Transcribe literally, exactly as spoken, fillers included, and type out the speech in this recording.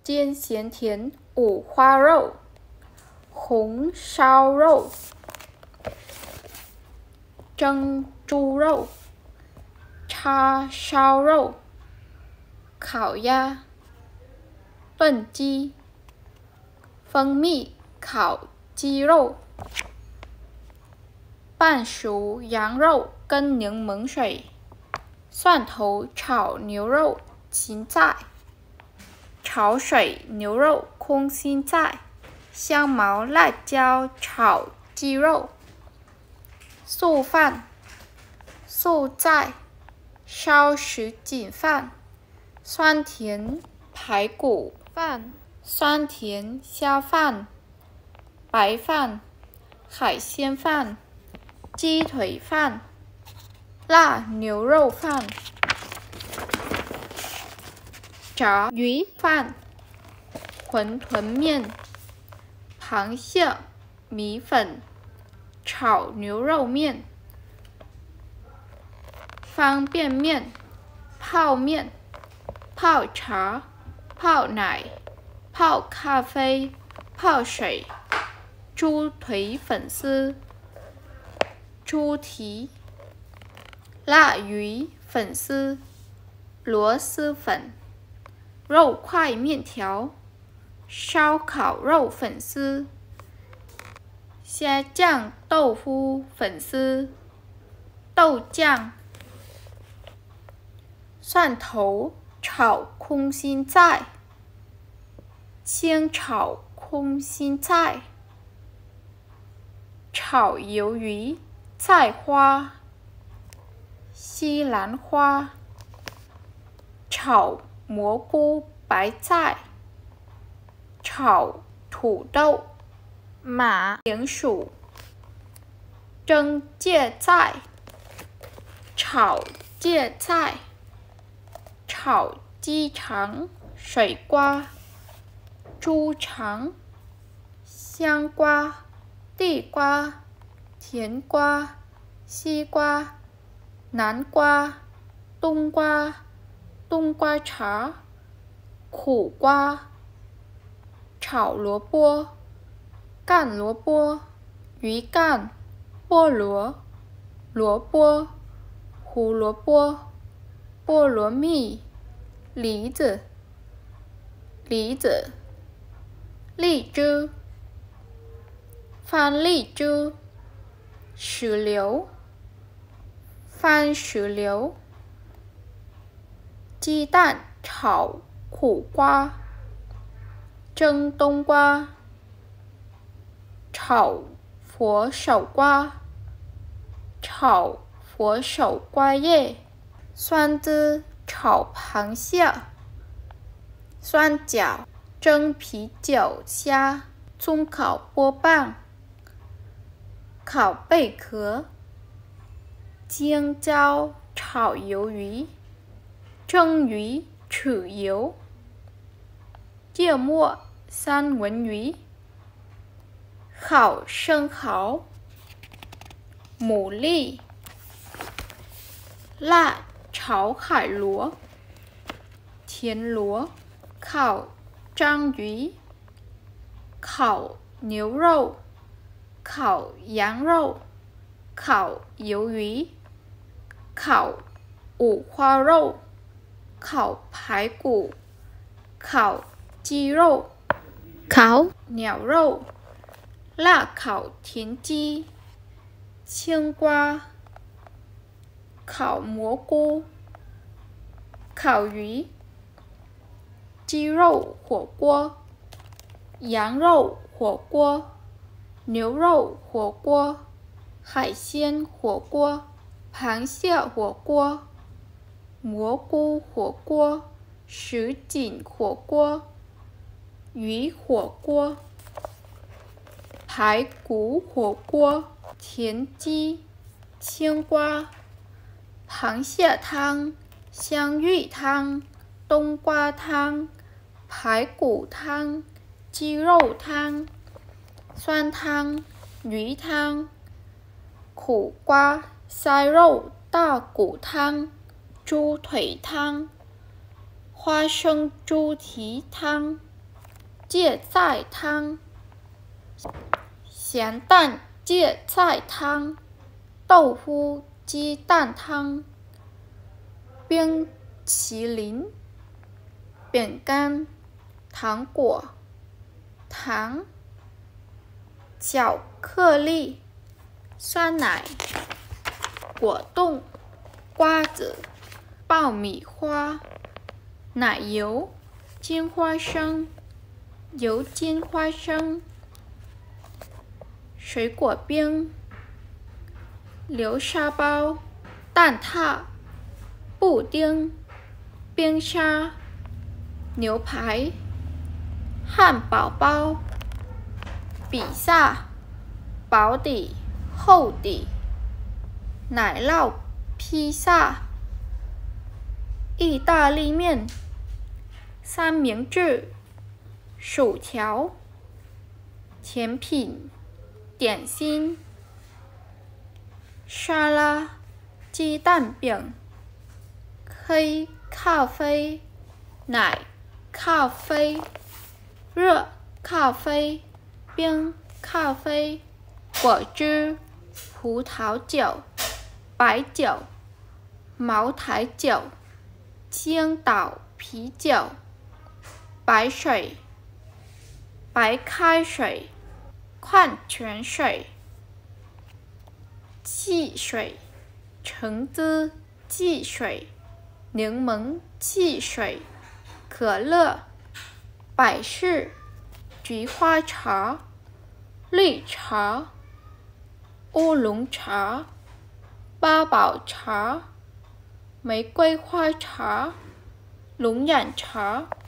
煎咸甜五花肉、红烧肉、蒸猪肉、叉烧肉、烤鸭、炖鸡、蜂蜜烤鸡肉、半熟羊肉跟柠檬水、蒜头炒牛肉芹菜、炒水牛肉空心菜、香茅辣椒炒鸡肉、素饭、素菜、烧什锦饭、酸甜排骨饭、酸甜虾饭、白饭、海鲜饭、鸡腿饭、辣牛肉饭、炸鱼饭、馄饨面、螃蟹米粉、炒牛肉面、方便面、泡面、泡茶、泡奶、泡咖啡、泡水、猪腿粉丝、猪蹄、辣鱼粉丝、螺蛳粉、肉块面条、烧烤肉粉丝、虾酱豆腐粉丝、豆酱、蒜头炒空心菜、清炒空心菜、炒鱿鱼、菜花、西兰花、炒蘑菇白菜、炒土豆、马铃薯、蒸芥菜、炒芥菜、炒鸡肠、水瓜、猪肠、香瓜、地瓜、甜瓜、西瓜、南瓜、冬瓜、冬瓜茶、苦瓜、炒萝卜、干萝卜、鱼干、菠萝、萝卜、胡萝卜、菠萝蜜、梨子、梨子、荔枝、番荔枝、石榴、番石榴、鸡蛋炒苦瓜、蒸冬瓜、炒佛手瓜、炒佛手瓜叶、酸枝炒螃蟹、酸饺、蒸啤酒虾、葱烤波棒、烤贝壳、青椒炒鱿鱼、蒸鱼豉油、芥末三文鱼、烤生蚝、牡蛎、辣炒海螺、田螺、烤章鱼、烤牛肉、烤羊肉、烤鱿鱼、烤五花肉、烤排骨、烤鸡肉、烤鸟肉、辣烤田鸡、青瓜、烤蘑菇、烤鱼、鸡肉火锅、羊肉火锅、牛肉火锅、海鲜火锅、螃蟹火锅、蘑菇火锅、什锦火锅、鱼火锅、排骨火锅、田鸡、青瓜、螃蟹汤、香芋汤、冬瓜汤、排骨汤、鸡肉汤、酸汤、鱼汤、苦瓜塞肉大骨汤、猪腿汤、花生猪蹄汤、 芥菜汤，咸蛋芥菜汤，豆腐鸡蛋汤，冰淇淋，饼干，糖果，糖，巧克力，酸奶，果冻，瓜子，爆米花，奶油，金花生，油煎花生，水果冰，流沙包，蛋挞，布丁，冰沙，牛排，汉堡包，比萨，薄底，厚底，奶酪披萨，意大利面，三明治，薯条，甜品，点心，沙拉，鸡蛋饼，黑咖啡，奶咖啡，热咖啡，冰咖啡，果汁，葡萄酒，白酒，茅台酒，青岛啤酒，白水，白开水，矿泉水，汽水，橙汁汽水，柠檬汽水，可乐，百事，菊花茶，绿茶，乌龙茶，八宝茶，玫瑰花茶，龙眼茶。